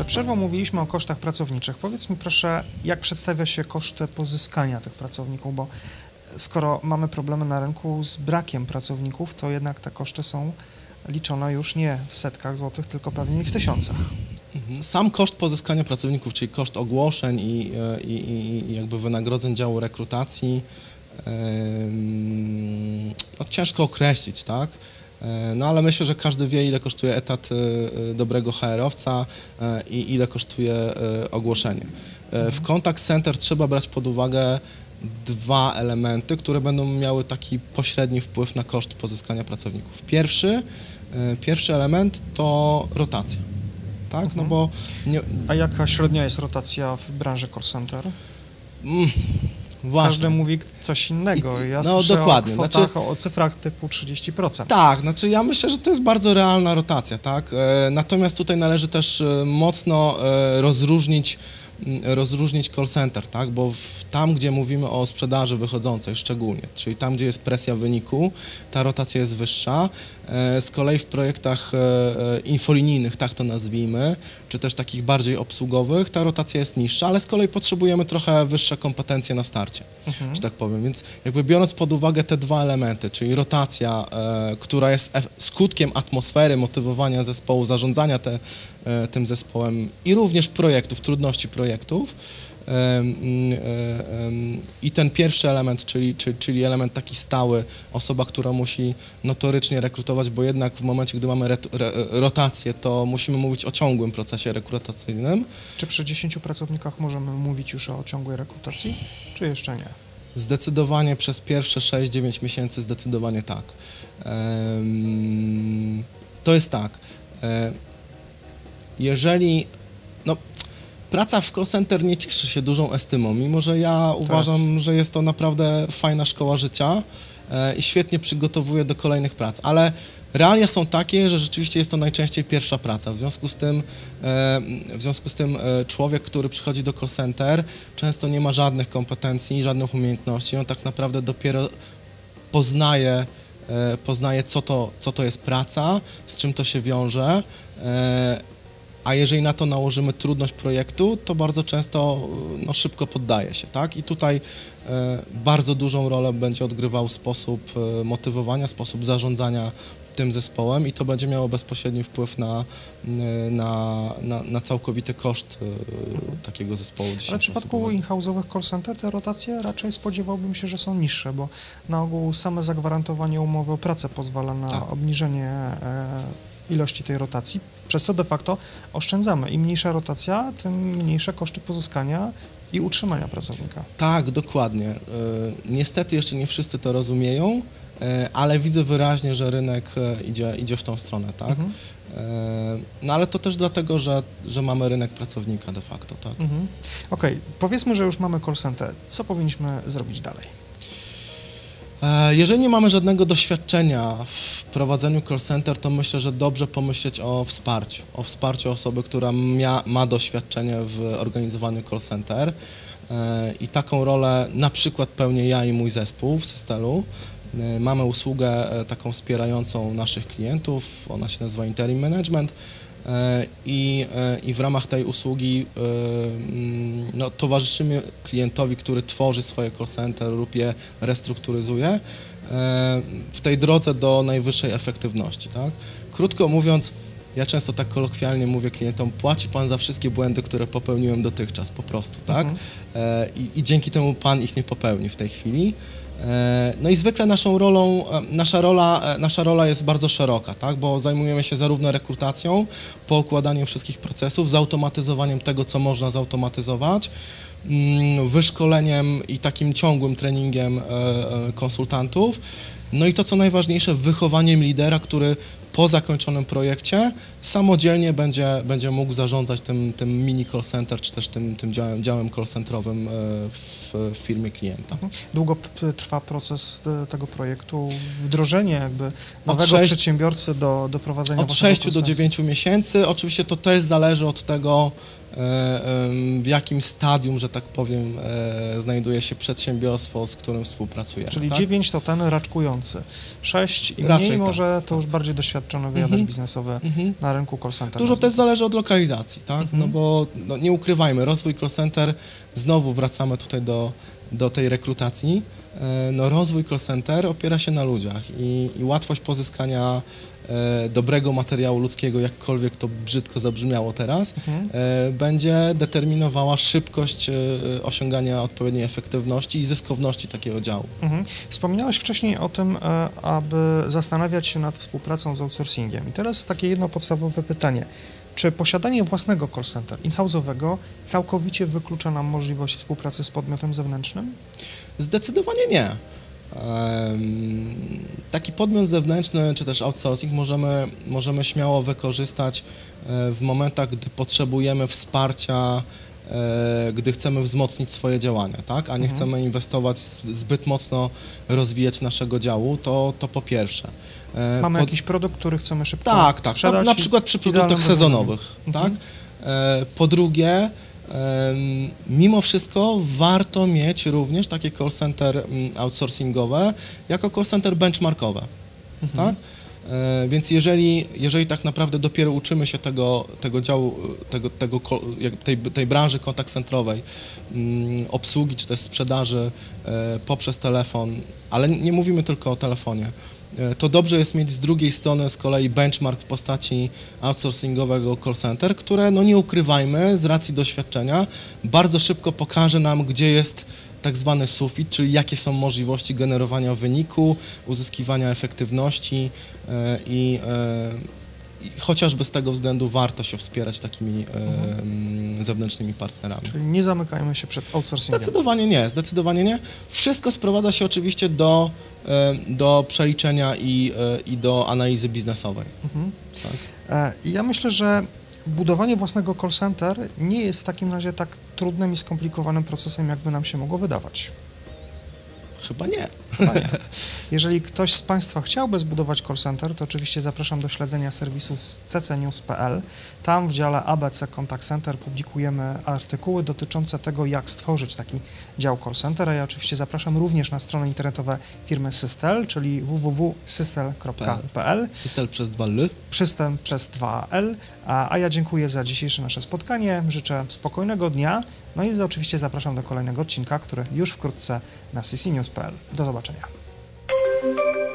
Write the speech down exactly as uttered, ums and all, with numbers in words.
Przed przerwą mówiliśmy o kosztach pracowniczych. Powiedz mi proszę, jak przedstawia się koszty pozyskania tych pracowników, bo skoro mamy problemy na rynku z brakiem pracowników, to jednak te koszty są liczone już nie w setkach złotych, tylko pewnie w tysiącach. Sam koszt pozyskania pracowników, czyli koszt ogłoszeń i, i, i jakby wynagrodzeń działu rekrutacji, no, ciężko określić, tak? No ale myślę, że każdy wie, ile kosztuje etat dobrego H R-owca i ile kosztuje ogłoszenie. W Contact Center trzeba brać pod uwagę dwa elementy, które będą miały taki pośredni wpływ na koszt pozyskania pracowników. Pierwszy, pierwszy element to rotacja. Tak? Mhm. No bo nie... A jaka średnia jest rotacja w branży call center? Mm, właśnie. Każdy mówi coś innego. Ja no, słyszę dokładnie. o kwotach, znaczy, o cyfrach typu trzydzieści procent. Tak, znaczy ja myślę, że to jest bardzo realna rotacja, tak? E, natomiast tutaj należy też e, mocno e, rozróżnić rozróżnić call center, tak? Bo w, tam, gdzie mówimy o sprzedaży wychodzącej szczególnie, czyli tam, gdzie jest presja wyniku, ta rotacja jest wyższa. E, z kolei w projektach e, infolinijnych, tak to nazwijmy, czy też takich bardziej obsługowych, ta rotacja jest niższa, ale z kolei potrzebujemy trochę wyższe kompetencje na starcie, mhm. że tak powiem. Więc jakby biorąc pod uwagę te dwa elementy, czyli rotacja, e, która jest skutkiem atmosfery, motywowania zespołu, zarządzania te, e, tym zespołem i również projektów, trudności projektów, projektów i ten pierwszy element, czyli, czyli, czyli element taki stały, osoba, która musi notorycznie rekrutować, bo jednak w momencie, gdy mamy re, re, rotację, to musimy mówić o ciągłym procesie rekrutacyjnym. Czy przy dziesięciu pracownikach możemy mówić już o ciągłej rekrutacji, czy jeszcze nie? Zdecydowanie przez pierwsze sześć dziewięć miesięcy zdecydowanie tak. To jest tak, jeżeli no, praca w call center nie cieszy się dużą estymą, mimo że ja uważam, że jest to naprawdę fajna szkoła życia e, i świetnie przygotowuje do kolejnych prac, ale realia są takie, że rzeczywiście jest to najczęściej pierwsza praca. W związku z tym, e, w związku z tym e, człowiek, który przychodzi do call center, często nie ma żadnych kompetencji, żadnych umiejętności, on tak naprawdę dopiero poznaje, e, poznaje co to, co to jest praca, z czym to się wiąże. E, A jeżeli na to nałożymy trudność projektu, to bardzo często no, szybko poddaje się, tak? I tutaj e, bardzo dużą rolę będzie odgrywał sposób e, motywowania, sposób zarządzania tym zespołem i to będzie miało bezpośredni wpływ na, na, na, na całkowity koszt e, takiego zespołu. Ale w przypadku in-house'owych call center te rotacje raczej spodziewałbym się, że są niższe, bo na ogół same zagwarantowanie umowy o pracę pozwala na tak. obniżenie e, ilości tej rotacji, przez co de facto oszczędzamy. Im mniejsza rotacja, tym mniejsze koszty pozyskania i utrzymania pracownika. Tak, dokładnie. E, niestety jeszcze nie wszyscy to rozumieją, e, ale widzę wyraźnie, że rynek idzie, idzie w tą stronę, tak? Mhm. E, no ale to też dlatego, że, że mamy rynek pracownika de facto, tak? Mhm. Okej, okay. Powiedzmy, że już mamy call center. Co powinniśmy zrobić dalej? Jeżeli nie mamy żadnego doświadczenia w prowadzeniu call center, to myślę, że dobrze pomyśleć o wsparciu, o wsparciu osoby, która mia, ma doświadczenie w organizowaniu call center i taką rolę na przykład pełnię ja i mój zespół w Systelu. Mamy usługę taką wspierającą naszych klientów, ona się nazywa Interim Management. I, I w ramach tej usługi no, towarzyszymy klientowi, który tworzy swoje call center lub je restrukturyzuje w tej drodze do najwyższej efektywności. Tak? Krótko mówiąc, ja często tak kolokwialnie mówię klientom, płaci Pan za wszystkie błędy, które popełniłem dotychczas po prostu, tak? Mhm. I, I dzięki temu Pan ich nie popełni w tej chwili. No i zwykle naszą rolą, nasza rola, nasza rola jest bardzo szeroka, tak? Bo zajmujemy się zarówno rekrutacją, poukładaniem wszystkich procesów, zautomatyzowaniem tego, co można zautomatyzować, wyszkoleniem i takim ciągłym treningiem konsultantów, no i to, co najważniejsze, wychowaniem lidera, który po zakończonym projekcie samodzielnie będzie, będzie mógł zarządzać tym, tym mini call center, czy też tym, tym działem, działem call centrowym w, w firmie klienta. Długo trwa proces tego projektu, wdrożenie jakby nowego sześć, przedsiębiorcy do, do prowadzenia Od sześciu do dziewięciu miesięcy. Oczywiście to też zależy od tego, w jakim stadium, że tak powiem, znajduje się przedsiębiorstwo, z którym współpracujemy. Czyli tak? dziewięć to ten raczkujący, sześć i Raczej mniej tak, może to tak. już bardziej doświadczony wyjadacz Mhm. biznesowy Mhm. na rynku call center. Dużo też zależy od lokalizacji, tak? Mhm. No bo no, nie ukrywajmy, rozwój call center, znowu wracamy tutaj do, do tej rekrutacji, no rozwój call center opiera się na ludziach i, i łatwość pozyskania e, dobrego materiału ludzkiego, jakkolwiek to brzydko zabrzmiało teraz, Mhm. e, będzie determinowała szybkość e, osiągania odpowiedniej efektywności i zyskowności takiego działu. Mhm. Wspominałeś wcześniej o tym, e, aby zastanawiać się nad współpracą z outsourcingiem. I teraz takie jedno podstawowe pytanie. Czy posiadanie własnego call center in-house'owego całkowicie wyklucza nam możliwość współpracy z podmiotem zewnętrznym? Zdecydowanie nie. Taki podmiot zewnętrzny, czy też outsourcing możemy, możemy śmiało wykorzystać w momentach, gdy potrzebujemy wsparcia, gdy chcemy wzmocnić swoje działania, tak? A nie Mhm. chcemy inwestować, zbyt mocno rozwijać naszego działu, to, to po pierwsze. Mamy po... jakiś produkt, który chcemy szybko tak, tak, sprzedać. na, na przykład przy produktach sezonowych, mhm. tak? Po drugie, mimo wszystko warto mieć również takie call center outsourcingowe jako call center benchmarkowe, Mhm. tak? Więc jeżeli, jeżeli tak naprawdę dopiero uczymy się tego, tego działu, tego, tego, tej, tej branży kontakt centrowej, obsługi czy też sprzedaży poprzez telefon, ale nie mówimy tylko o telefonie, to dobrze jest mieć z drugiej strony z kolei benchmark w postaci outsourcingowego call center, które, no nie ukrywajmy, z racji doświadczenia bardzo szybko pokaże nam, gdzie jest tak zwany sufit, czyli jakie są możliwości generowania wyniku, uzyskiwania efektywności e, i, e, i chociażby z tego względu warto się wspierać takimi e, zewnętrznymi partnerami. Czyli nie zamykajmy się przed outsourcingiem. Zdecydowanie nie, zdecydowanie nie. Wszystko sprowadza się oczywiście do, e, do przeliczenia i, e, i do analizy biznesowej. Mhm. Tak. E, I ja myślę, że budowanie własnego call center nie jest w takim razie tak trudnym i skomplikowanym procesem, jakby nam się mogło wydawać. Chyba nie. Chyba nie. Jeżeli ktoś z Państwa chciałby zbudować call center, to oczywiście zapraszam do śledzenia serwisu c c news kropka p l. Tam w dziale A B C Contact Center publikujemy artykuły dotyczące tego, jak stworzyć taki dział call center, a ja oczywiście zapraszam również na stronę internetową firmy Systel, czyli w w w kropka systel kropka p l. Systel przez dwa L. Przystęp przez dwa L, a, a ja dziękuję za dzisiejsze nasze spotkanie, życzę spokojnego dnia, no i oczywiście zapraszam do kolejnego odcinka, który już wkrótce na c c news kropka p l. Do zobaczenia.